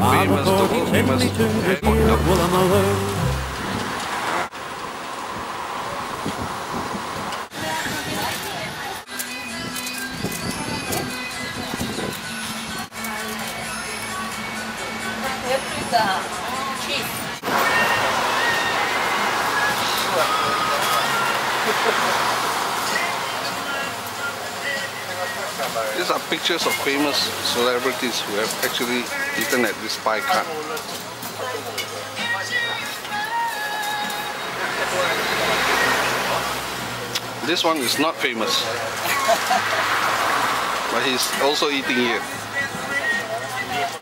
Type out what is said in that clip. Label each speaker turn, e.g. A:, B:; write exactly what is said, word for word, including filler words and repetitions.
A: the famous, the world famous hot dog. These are pictures of famous celebrities who have actually eaten at this pie cart. This one is not famous, but he's also eating here.